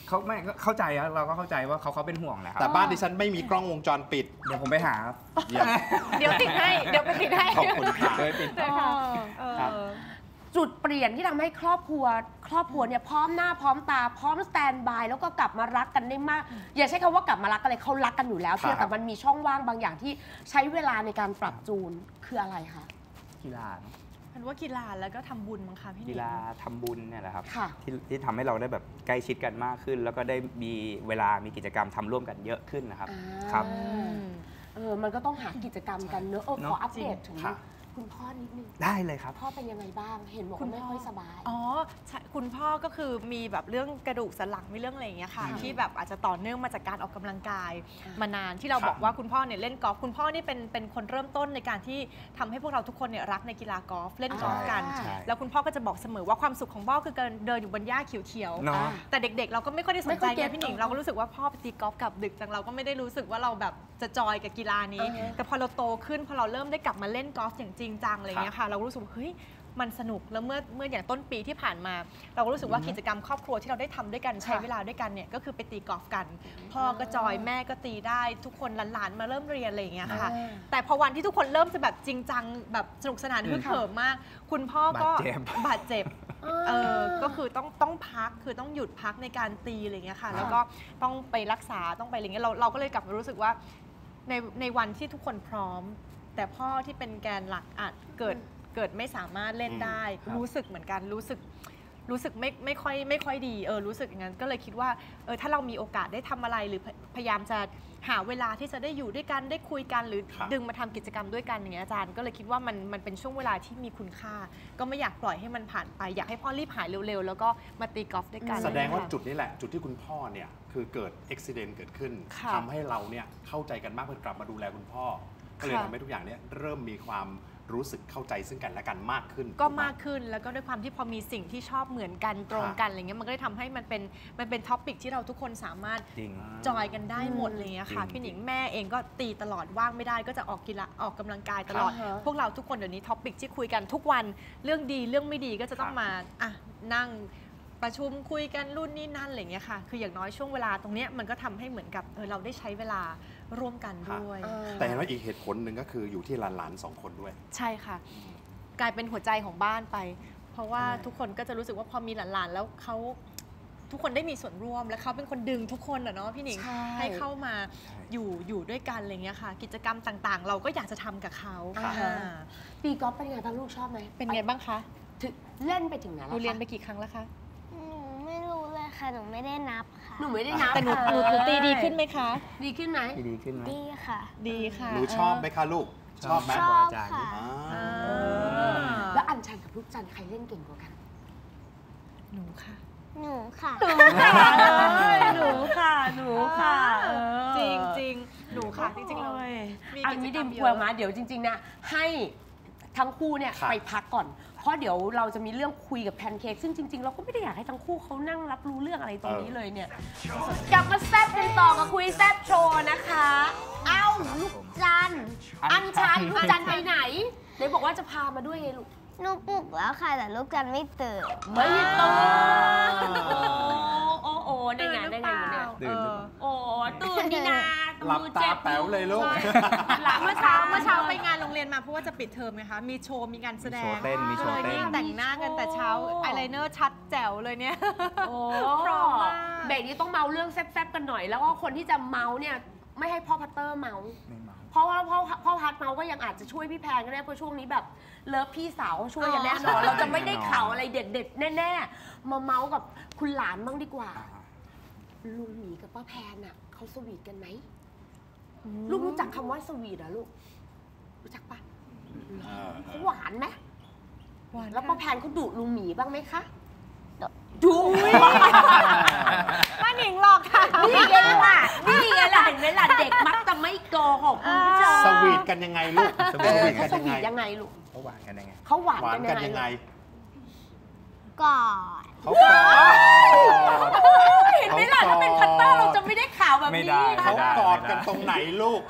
เขาไม่เข้าใจอะเราก็เข้าใจว่าเขาเขาเป็นห่วงแหละครับแต่บ้านดิฉันไม่มีกล้องวงจรปิดเดี๋ยวผมไปหาครับเยี่ยมเดี๋ยวติดให้เดี๋ยวไปติดให้ขอบคุณค่ะเดี๋ยวไปปิดได้ค่ะเออครับจุดเปลี่ยนที่ทำให้ครอบครัว ครอบครัวเนี่ยพร้อมหน้าพร้อมตาพร้อมสแตนบายแล้วก็กลับมารักกันได้มาก อย่าใช้คำว่ากลับมารักกันเลยเขารักกันอยู่แล้วเพียงแต่มันมีช่องว่างบางอย่างที่ใช้เวลาในการปรับจูนคืออะไรคะกีฬาเนอะมันว่ากีฬาแล้วก็ทำบุญมั้งคะพี่หนิกีงฬาทำบุญเนี่ยแหละครับค่ะที่ที่ทำให้เราได้แบบใกล้ชิดกันมากขึ้น แล้วก็ได้มีเวลามีกิจกรรมทำร่วมกันเยอะขึ้นนะครับอ่าครับเออมันก็ต้องหากิจกรรมกันเนอะเออขเนออะอัปเดตถึงค่ะคุณพ่อนิดนึงได้เลยครับพ่อเป็นยังไงบ้างเห็นบอกคุว่าณไม่พ่อค่อยสบายอ๋อใช่คุณพ่อก็คือมีแบบเรื่องกระดูกสันหลังมีเรื่องอะไรอย่างเงี้ยค่ะค่ะที่แบบอาจจะต่อเนื่องมาจากการออกกำลังกายค่ะมานานที่เราครับบอกว่าคุณพ่อเนี่ยเล่นกอล์ฟคุณพ่อนี่เป็นเป็นคนเริ่มต้นในการที่ทำให้พวกเราทุกคนเนี่ยรักในกีฬากอล์ฟเล่นกอล์ฟกันใช่แล้วคุณพ่อก็จะบอกเสมอว่าความสุขของพ่อคือการเดินอยู่บนหญ้าเขียวเนาะๆแต่เด็กๆ เราก็ไม่ค่อยได้สนใจไม่ค่อยเก็ไงตพี่หนิงเออเราก็รู้สึกว่าพ่อไปตีกอล์ฟกลับดึกจังเราก็ไม่ได้รู้สึกว่าเราแบบจะจอยกับกีฬานี้เออแต่พอเราโตขึ้นพอเราเริ่มได้กลับมาเล่นกอล์ฟอย่างจริงจังอะไรอย่างเงี้ยค่ะเรารู้สึกว่าเฮ้ยมันสนุกแล้วเมื่อเมื่ออย่างต้นปีที่ผ่านมา เราก็รู้สึกว่ากิจกรรมครอบครัวที่เราได้ทำด้วยกันใช้เวลาด้วยกันเนี่ยก็คือไปตีกอล์ฟกัน พ่อก็จอยแม่ก็ตีได้ทุกคนหลานๆมาเริ่มเรียนอะไรอย่างเงี้ยค่ะอ่าแต่พอวันที่ทุกคนเริ่มจะแบบจริงจังแบบสนุกสนานฮึกเหิมมาก คุณพ่อก็บาดเจ็บบาดเจ็บเออก็คือต้องต้องพักคือต้องหยุดพักในการตีอะไรอย่างเงี้ยค่ะ แล้วก็ต้องไปรักษาต้องไปอะไรเงี้ยเราเราก็เลยกลับมารู้สึกว่าในในวันที่ทุกคนพร้อม แต่พ่อที่เป็นแกนหลักอาจเกิดเกิดไม่สามารถเล่นได้ครับรู้สึกเหมือนกันรู้สึกรู้สึกไม่ไม่ค่อยไม่ค่อยดีเออรู้สึกอย่างนั้นก็เลยคิดว่าเออถ้าเรามีโอกาสได้ทำอะไรหรือพพยายามจะหาเวลาที่จะได้อยู่ด้วยกันได้คุยกันหรือครับดึงมาทำกิจกรรมด้วยกันอย่างเงี้ยอาจารย์ก็เลยคิดว่ามันมันเป็นช่วงเวลาที่มีคุณค่า ก็ไม่อยากปล่อยให้มันผ่านไป อยากให้พ่อรีบหายเร็วๆแล้วก็มาตีกอล์ฟด้วยกันแสดงว่าค่ะจุดนี้แหละ จุดที่คุณพ่อเนี่ยคือเกิดอุบิเหตุเกิดขึ้นค่ะทำให้เราเนี่ยเข้าใจกันมากเพื่อกลับมาดูแลคุณพ่อ ก็เลยค่ะทำให้ทุกอย่างเนี่ยเริ่มมีความรู้สึกเข้าใจซึ่งกันและกันมากขึ้นก็ถูไหมากขึ้นแล้วก็ด้วยความที่พอมีสิ่งที่ชอบเหมือนกันตรงกันอะไรเงี้ยมันก็เลยทำให้มันเป็นมันเป็นท็อปิกที่เราทุกคนสามารถจริงจอยกันได้หมดอะไรเงี้ยค่ะจริงพี่หนิงแม่เองก็ตีตลอดว่างไม่ได้ก็จะออกกีฬาออกกำลังกายตลอดอ่าฮะพวกเราทุกคนเดี๋ยวนี้ท็อปิกที่คุยกันทุกวันเรื่องดีเรื่องไม่ดีก็จะต้องมาอ่ะนั่งประชุมคุยกันรุ่นนี้นั่นอะไรเงี้ยค่ะคืออย่างน้อยช่วงเวลาตรงเนี้ยมันก็ทำให้เหมือนกับเออเราได้ใช้เวลาร่วมกันด้วยแต่เห็นว่าอีกเหตุผลหนึ่งก็คืออยู่ที่หลานๆสองคนด้วยใช่ค่ะ กลายเป็นหัวใจของบ้านไป เพราะว่าทุกคนก็จะรู้สึกว่าพอมีหลานๆแล้วเขาทุกคนได้มีส่วนร่วม และเขาเป็นคนดึงทุกคนอะเนาะพี่หนิงใช่ให้เข้ามาอยู่อยู่ด้วยกันอะไรเงี้ยค่ะ กิจกรรมต่างๆ เราก็อยากจะทำกับเขาอ่าฮะอ่าตีกอล์ฟเป็นยังไงบ้างลูกชอบไหมเป็นไงบ้างคะถึงเล่นไปถึงไหนหแล้วนูคะเรียนไปกี่ครั้งแล้วคะหนูไม่รู้เลยค่ะ หนูไม่ได้นับค่ะหนูไม่ได้นับแต่หนูหนูหนูตีดีขึ้นไหมคะดีขึ้นไหมดีขึ้นไหมดีค่ะดีค่ะหนูชอบไหมคะลูก ชอบไหมชอบอาจารย์ค่ะอ่าอ่าแล้วอัญชันกับลูกจันทร์ใครเล่นเก่งกว่ากันหนูค่ะหนูค่ะหนูค่ะหนูค่ะหนูค่ะจริงจริงๆหนูค่ะจริงๆเลยมีอันกินี้จกรดิรมมพเยวอะมาเดี๋ยวจริงๆนะให้ทั้งคู่เนี่ยครับไปพักก่อน เพราะเดี๋ยวเราจะมีเรื่องคุยกับแพนเค้กซึ่งจริง ๆ เราก็ไม่ได้อยากให้ทั้งคู่เขานั่งรับรู้เรื่องอะไรตรงนี้เลยเนี่ยกลับมาแซ่บกันต่อกับคุยแซ่บโชว์นะคะ เอ้าลูกจันทร์อัญชันลูกจันทร์ไปไหนไหนบอกว่าจะพามาด้วยไงลูกหนูปลุกแล้วค่ะ แต่ลูกกันไม่ตื่นไม่ตื่นโอ้โอ้ได้ไงได้ไงเนี่ยตื่นหรือเปล่าโอ้ตื่นนี่นาหลับตาแป๋วเลยลูกหลังเมื่อเช้าเมื่อเช้าไปงานโรงเรียนมาเพราะว่าจะปิดเทอมไงคะมีโชว์มีการแสดมีโชงว์เต้นมีโชว์เต้นก็ลยแต่งหน้ากันแต่เช้าอายไลเนอร์ชัดแจ๋วเลยเนี่ยโอ้พร้อมมากเบรกนี้ต้องเมาเรื่องแซ่บๆกันหน่อย แล้วก็คนที่จะเมาเนี่ยไม่ให้พ่อพัตเตอร์เมาไม่เมาเพราะว่าพ่อพ่อพัดเมาก็ยังอาจจะช่วยพี่แพนก็ได้เพราะช่วงนี้แบบเลิฟพี่สาวช่วยกันแน่นอน เราจะไม่ได้ข่าวอะไรเด็ดๆแน่ๆมาเมากับคุณหลานบ้างดีกว่า ลุงหมีกับป้าแพนอ่ะเขาสวีทกันไหมลูกรู้จักคำว่าสวีทเหรอลูกรู้จักปะเขาหวานไหมหวานแล้วป้าแพนเขาดุลุงหมีบ้างไหมคะดุดุป้าหนิงหลอกค่ะนี่ไงล่ะนี่ไงล่ะเห็นไหมล่ะเด็กมักจะไม่โกหกคุณผู้ชมสวีทกันยังไงลูกสวีทเออเขาสวีทยัยัง งไงไงลูกเขาหวานกันยังไงเขาหวานหวานกันกันยัยัง งไงไงก่อนเขากอดเห็นไหมล่ะถ้าเป็นพัตเตอร์เราจะไม่ได้ข่าวแบบไม่นี้ได้เขากอดกันตรงไหนลูก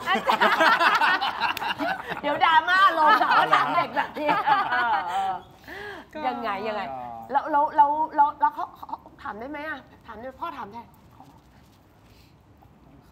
เดี๋ยวดราม่าลงหาว่าถามเด็กแบบนี้ยังไงยังไงแล้วแล้วแล้วแล้วแล้วเขาเขาถามได้ไหมอ่ะถามได้พ่อถามแทน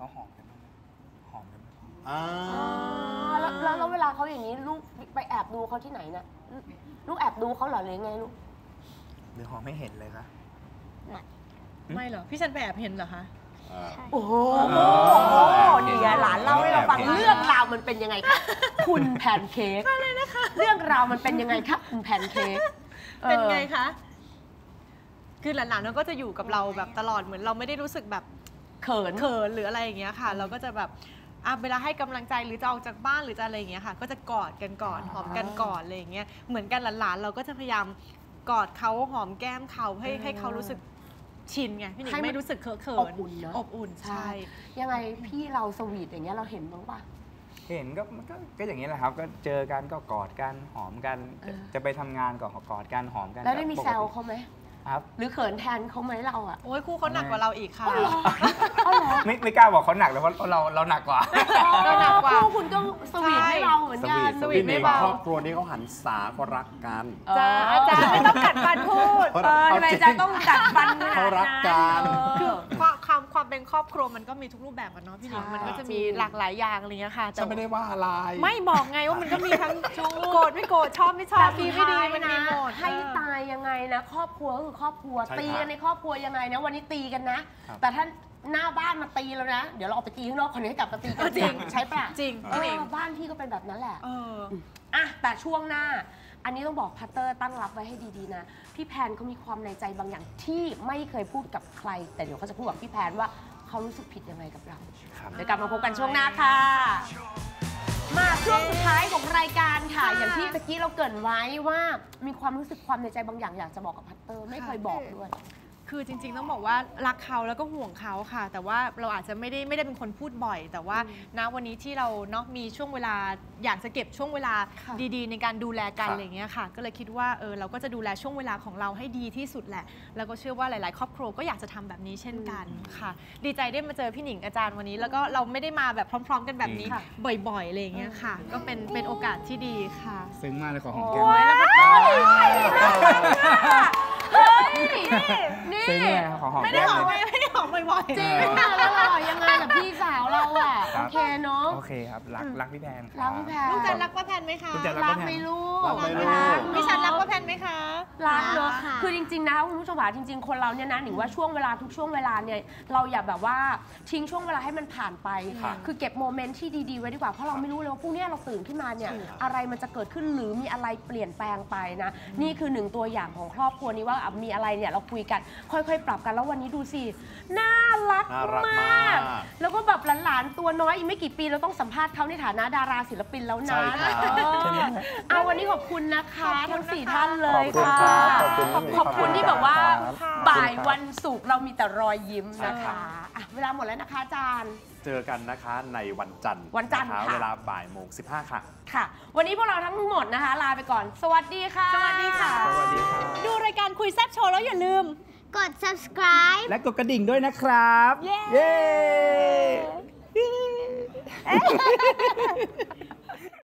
เขาหอมกันบ้างไหมหอมกันไหมอ่าแล้วแล้วแล้วเวลาเขาอย่างนี้ลูกไปแอบดูเขาที่ไหนเนี่ยลูกแอบดูเขาเหรอหรือไงลูกหรือหอมไม่เห็นเลยคะไม่เหรอ พี่ชันไปแอบเห็นเหรอคะโอ้โหนี่ไงหลานเล่าให้เราฟังเรื่องราวมันเป็นยังไงคะคุณแพนเค้กอะไรนะคะเรื่องราวมันเป็นยังไงคะคุณแพนเค้กเป็นไงคะ คือหลานๆเราก็จะอยู่กับเราแบบตลอดเหมือนเราไม่ได้รู้สึกแบบเขินเขินหรืออะไรอย่างเงี้ยค่ะ เราก็จะแบบอ่ะเวลาให้กำลังใจหรือจะออกจากบ้านหรือจะอะไรอย่างเงี้ยค่ะ ก็จะกอดกันก่อนหอมกันก่อนอะไรอย่างเงี้ยเหมือนกันหลานๆเราก็จะพยายามกอดเขาหอมแก้มเขาให้ให้เขารู้สึกชินไงพี่หนิงไม่รู้สึกเขินเขินอบอุ่นเนอะอบอุ่นใช่ยังไงพี่เราสวีทอย่างเงี้ยเราเห็นบ้างปะเห็นก็มันก็ก็อย่างนี้แหละครับ ก็เจอกันก็กอดกันหอมกันเออจะไปทำงานก็กอดกันหอมกันแล้วได้มีปกแซวติเขาไหมครับหรือเขินแทนเขาไหมเราอะโอ้ยคู่เขาหนักกว่าเราอีกค่ะอ๋อเหรอไม่ไม่กล้าบอกเขาหนักเลยเพราะเราเราหนักกว่าเราหนักกว่าคู่คุณก็สวีทให้เราเหมือนกันสวีทพี่หนิงครอบครัวนี้เขาหันษาเขารักกันจ้าจ้าไม่ต้องกัดฟันพูดเพราะเออเอาทำไมจริงจะต้องกัดฟันขนาดเขารันั้กนกันคือความความความเป็นครอบครัวมันก็มีทุกรูปแบบกันเนาะพี่หนิงใช่มันก็จะมีหลากหลายอย่างอะไรเงี้ยค่ะแต่ฉันไม่ได้ว่าอะไรไม่บอกไงว่ามันก็มีทั้งโกรธไม่โกรธชอบไม่ชอบดีไม่ดีมันมีหมดให้ตายยังไงนะครอบครัวก็คือครอบครัวใช่ตีครับกันในครอบครัวยังไงนะวันนี้ตีกันนะครับแต่ถ้าหน้าบ้านมาตีแล้วนะ เดี๋ยวเราออกไปตีข้างนอกคนนี้กลับมาตีกัเออจริงใช่ปะจริงเอพี่หอนิงบ้านพี่ก็เป็นแบบนั้นแหละเอออ่ะแต่ช่วงหน้า อันนี้ต้องบอกพัตเตอร์ตั้งรับไว้ให้ดีๆนะพี่แพนเขามีความในใจบางอย่างที่ไม่เคยพูดกับใคร แต่เดี๋ยวเขาจะพูดกับพี่แพนว่าเขารู้สึกผิดยังไงกับเราครับเดี๋ยวกลับมาพบกันช่วงหน้าค่ะ มาช่วงสุดท้ายของรายการค่ะ อย่างที่ตะกี้เราเกริ่นไว้ว่ามีความรู้สึกความในใจบางอย่างอยากจะบอกกับพัตเตอร์ไม่เคยบอกด้วยคือจริงๆต้องบอกว่ารักเขาแล้วก็ห่วงเขาค่ะ แต่ว่าเราอาจจะไม่ได้ไม่ได้เป็นคนพูดบ่อย แต่ว่าณวันนี้ที่เราเนาะมีช่วงเวลาอยากจะเก็บช่วงเวลาค่ะดีๆ ในการดูแลกันครับอะไรอย่างเงี้ยค่ะ ก็เลยคิดว่าเออเราก็จะดูแลช่วงเวลาของเราให้ดีที่สุดแหละ แล้วก็เชื่อว่าหลายๆ ครอบครัวก็อยากจะทำแบบนี้เช่นกันค่ะ ดีใจได้มาเจอพี่หนิงอาจารย์วันนี้ แล้วก็เราไม่ได้มาแบบพร้อม ๆ กันแบบนี้ค่ะบ่อยๆอะไรอย่างเงี้ยค่ะ ก็เป็นเป็นโอกาสที่ดีค่ะซึ้งมากเลยขอหอมแก้มโอ้ยแล้วก็เฮ้ยนี่ซึ้งเลยขอหอมไม่ได้แก้มหอมเลยไม่ได้หอมบ่อยๆจริงค่ะแล้วเรายังไงกับพี่สาวเราอ่ะครัโอบ เคเนาะโอเคครับ รักรักพี่แพนครัรักบพี่แพนลูกจันรักป้าแพนไหมคะลูกจันรักไหมลูกรักไหมลูกพี่ชันรักป้าแพนไหมคะรักเนอะรักค่ะคือจริงๆนะคุณผู้ชมค่ะจริง ๆ คนเราเนี่ยนะหนิงว่าช่วงเวลาทุกช่วงเวลาเนี่ยเราอย่าแบบว่าทิ้งช่วงเวลาให้มันผ่านไปครับคือเก็บโมเมนต์ที่ดีๆไว้ดีกว่าเพราะเราไม่รู้เลยว่าพรุ่งนี้เราตื่นขึ้นมาเนี่ยอะไรมันจะเกิดขึ้นหรือมีอะไรเปลี่ยนแปลงไปนะนี่คือหนึ่งตัวอย่างของครอบครัวนี้ว่าอ่ะมีอะไรเนี่ยเราคุยกันค่อยๆ ปรับกันแล้ววันนี้ดูสิน่ารักน่ารักมมาากกแล้วก็แบบหลานๆตัวน้อยอีกไม่กี่ปีเราต้องสัมภาษณ์เขาในฐานะดาราศิลปินแล้วนะใช่ครับเออเอาวันนี้ขอบคุณนะคะขอบคุณทั้งสี่นะคะท่านเลยขอบคุณค่ะครับขอบคุณขอบขอบคุณที่แบบว่าค่ะบ่ายวันศุกร์เรามีแต่รอยยิ้มใช่นะครัคะบอ่ะเวลาหมดแล้วนะคะอาจารย์เจอกันนะคะในวันจันทร์วันจันทร์ะคะค่ะเวลาบ่ายโมงสิบห้าค่ะค่ะ วันนี้พวกเราทั้งหมดนะคะ ลาไปก่อน สวัสดีค่ะสวัสดีค่ะสวัสดีครับดูรายการคุยแซ่บโชว์แล้วอย่าลืมกด subscribe และกดกระดิ่งด้วยนะครับเย้เย้